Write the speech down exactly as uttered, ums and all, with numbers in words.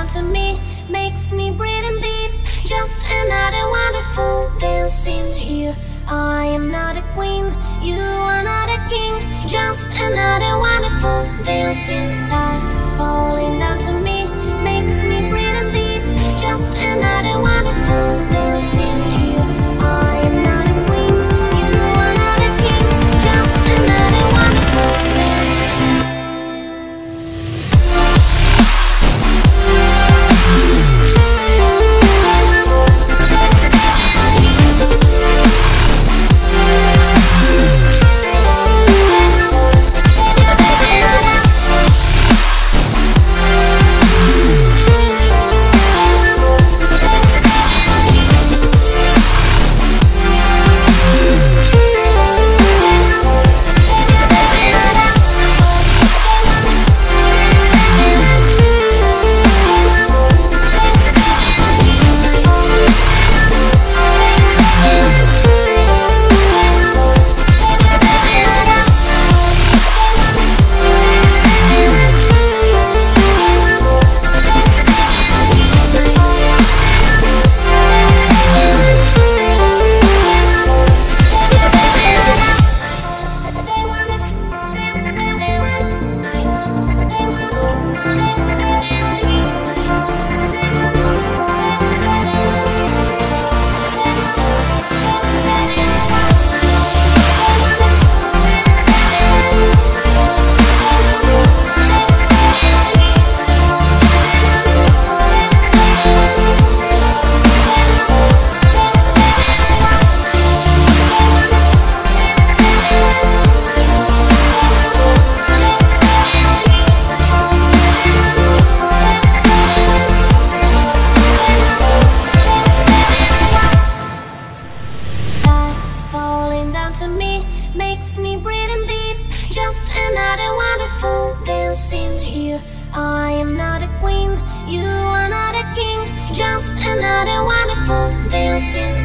to me, makes me breathing deep. Just another wonderful dancing here. I am not a queen, you are not a king. Just another wonderful dancing lights falling down to me, makes me breathing deep. Just another wonderful dancing here. I am not a queen, you are not a king. Just another wonderful dancing. To me, makes me breathing deep. Just another wonderful dancing here. I am not a queen, you are not a king. Just another wonderful dancing